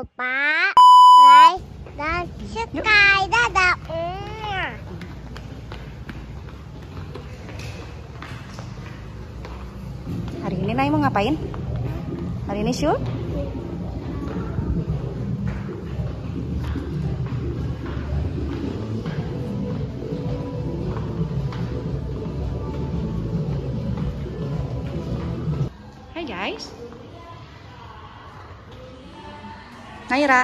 lupa like dan subscribe. Dadah. Hari ini Nay mau ngapain? Hari ini Syul? Hai guys. Naira.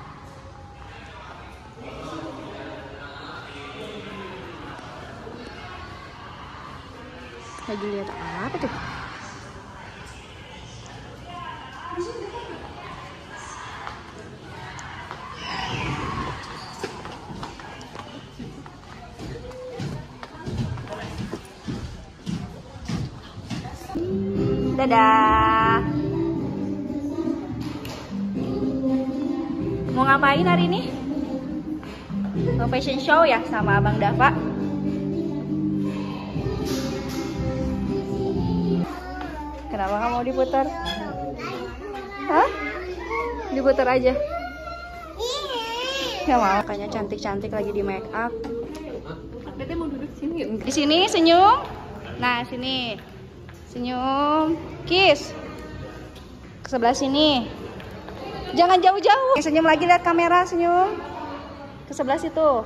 Lagi lihat apa tuh? Dadah. Mau ngapain hari ini? Mau fashion show ya sama Abang Dava? Kenapa nggak mau diputar? Hah? Diputar aja? Nggak mau, kayaknya cantik-cantik lagi di make up. Dede mau duduk sini yuk. Di sini senyum. Nah, sini. Senyum. Kiss. Ke sebelah sini. Jangan jauh-jauh. Senyum lagi, lihat kamera, senyum. Ke sebelah situ.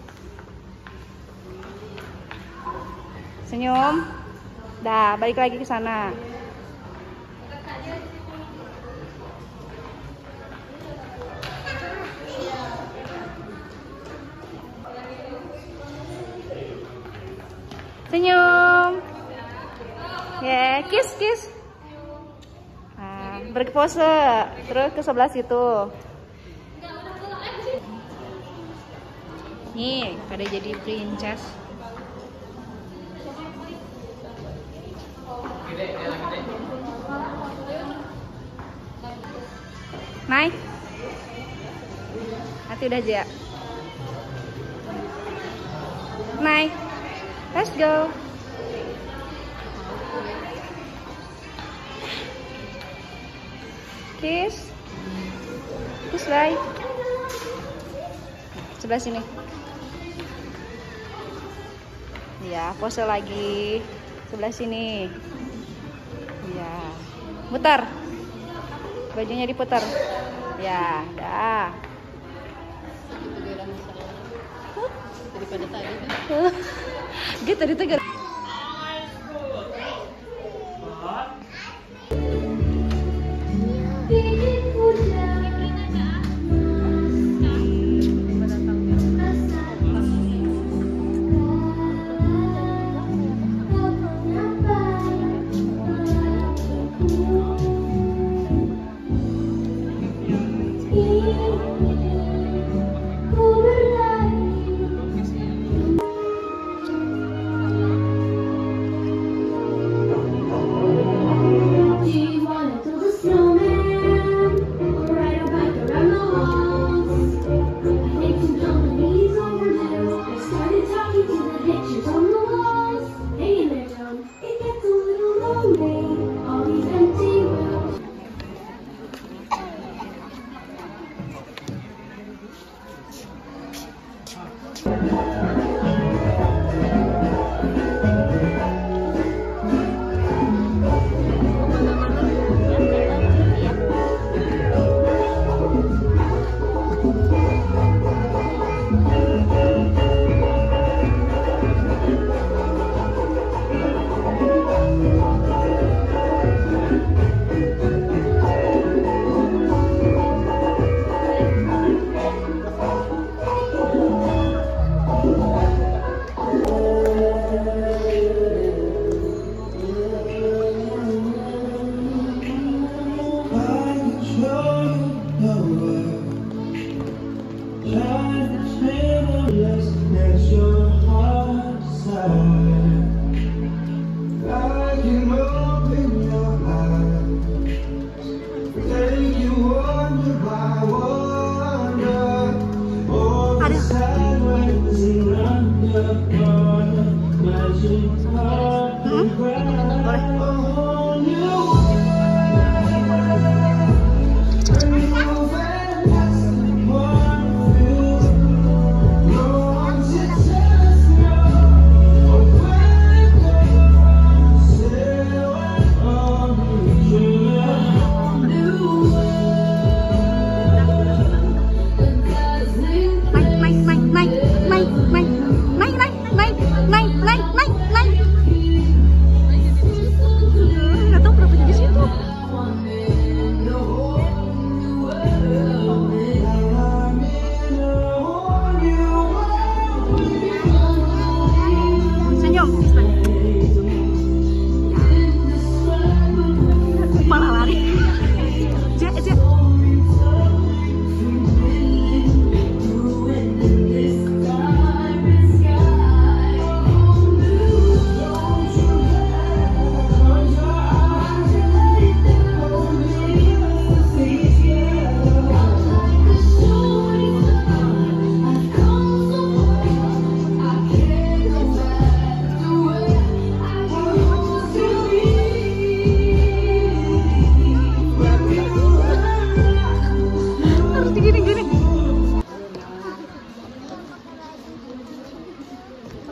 Senyum. Dah, balik lagi ke sana. Senyum. Ya, kiss, kiss. Nah, berpose. Terus ke sebelah situ. Nih, pada jadi princess. Naik. Hati udah aja. Naik. Let's go. Kiss. Kiss bye. Sebelah sini. Ya, pose lagi. Sebelah sini. Ya. Putar. Bajunya diputar. Ya, dah. Daripada tadi kan. Gitu tadi tuh.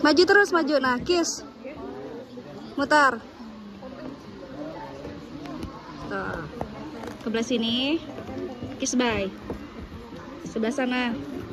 Maju terus, maju. Nah, kiss. Mutar. Tuh. Sebelah sini. Kiss bye. Sebelah sana.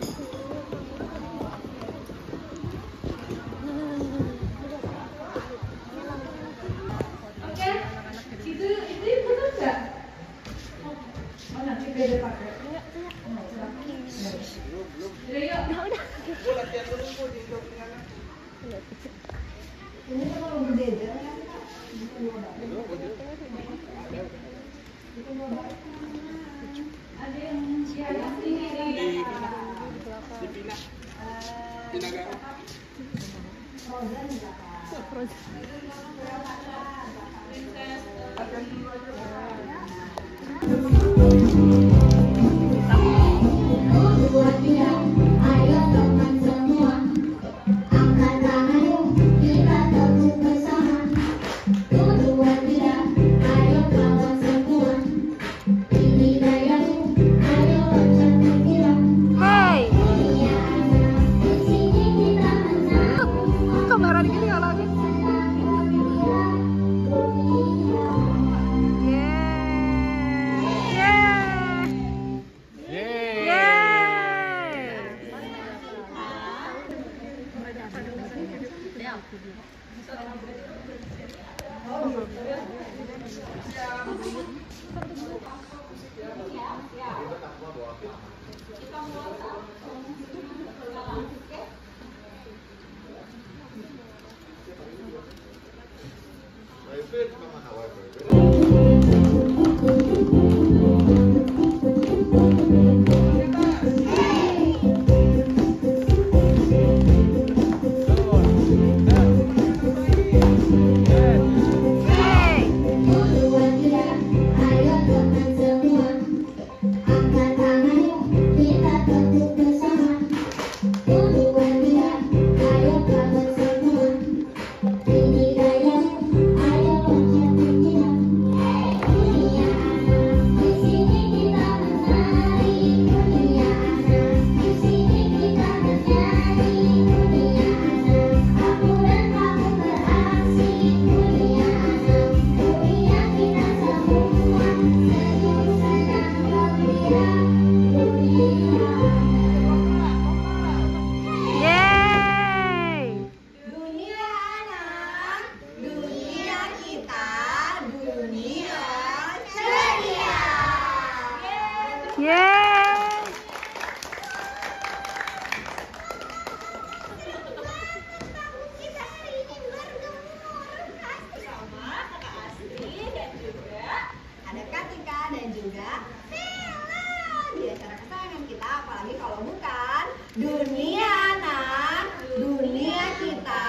Dunia anak, dunia kita,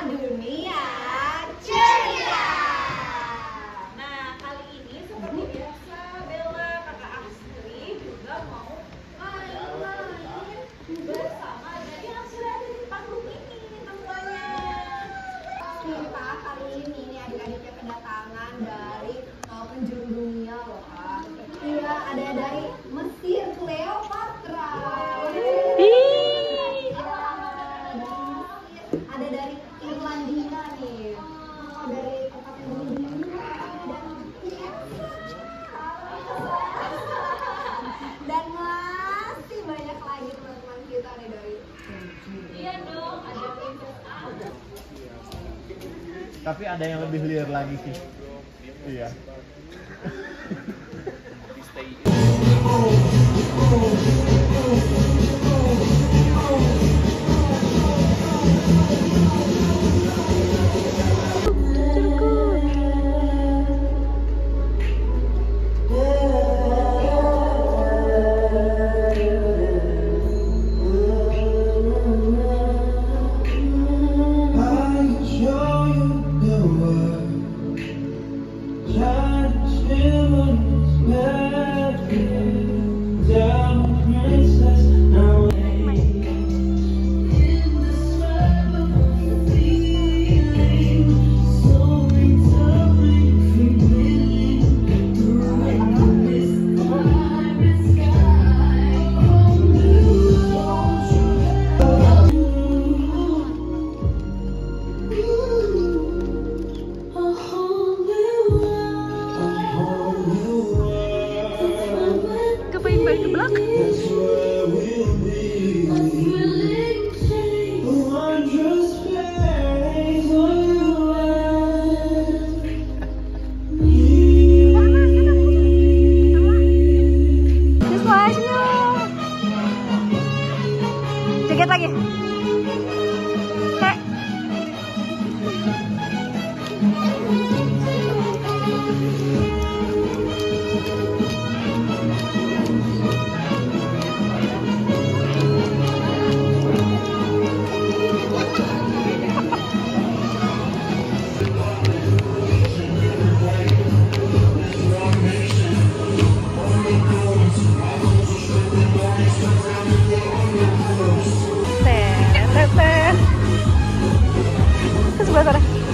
dunia ceria. Nah, kali ini seperti biasa Bella, kakak Astri juga mau main-main bersama jadi yang sudah ada di panggung ini semuanya. Kita kali ini adik-adiknya kedatangan dari penjuru dunia loh Kak. Iya, ada dari Mesir, Cleopatra. Ada dari Irlandia nih, dari tempat yang dan masih banyak lagi teman-teman kita nih dari iya dong, ada Princess Anne. Tapi ada yang lebih liar lagi sih. Iya. Show you the world. Joget lagi. Heh. Ke sebelah sana.